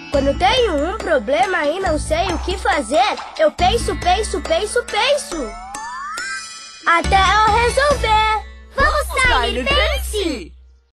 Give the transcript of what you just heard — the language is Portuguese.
Quando tenho um problema e não sei o que fazer, eu penso. Até eu resolver.